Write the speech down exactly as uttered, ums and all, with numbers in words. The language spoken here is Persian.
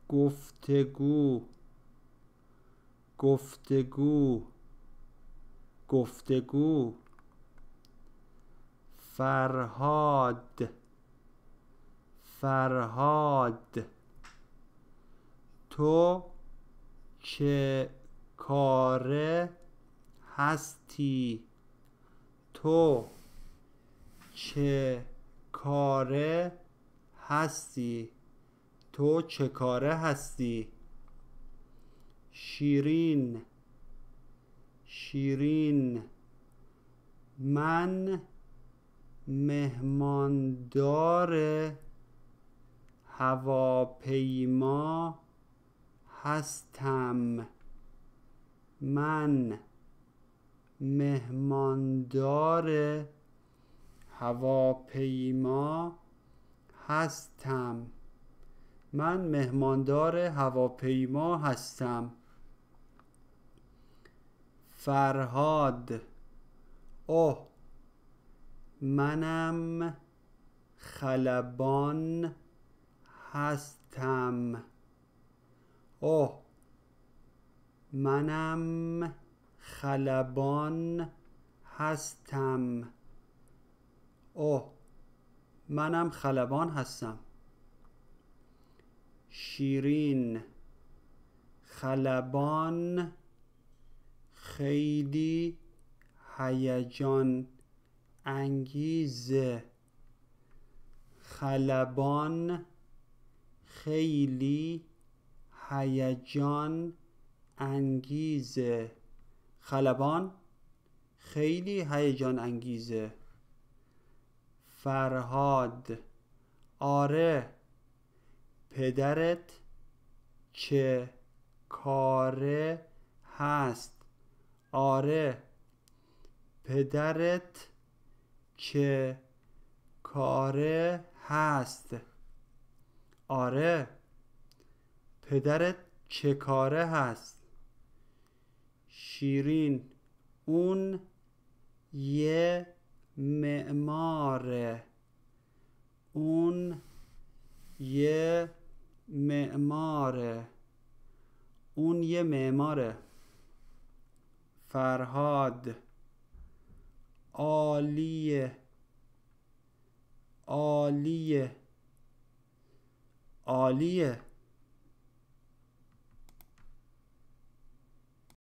گفتگو گفتگو گفتگو فرهاد فرهاد تو چه کاره هستی تو چه کاره هستی تو چه کاره هستی شیرین شیرین من مهماندار هواپیما هستم من مهماندار هواپیما هستم من مهماندار هواپیما هستم فرهاد اوه منم خلبان هستم اوه منم خلبان هستم اوه منم خلبان هستم شیرین خلبان خیلی هیجان انگیزه خلبان خیلی هیجان انگیزه خلبان خیلی هیجان انگیزه فرهاد آره پدرت چه کاره هست آره پدرت چه کاره هست آره پدرت چه کاره هست شیرین اون یه معماره اون یه معماره اون یه معماره فرهاد عالیه عالیه عالیه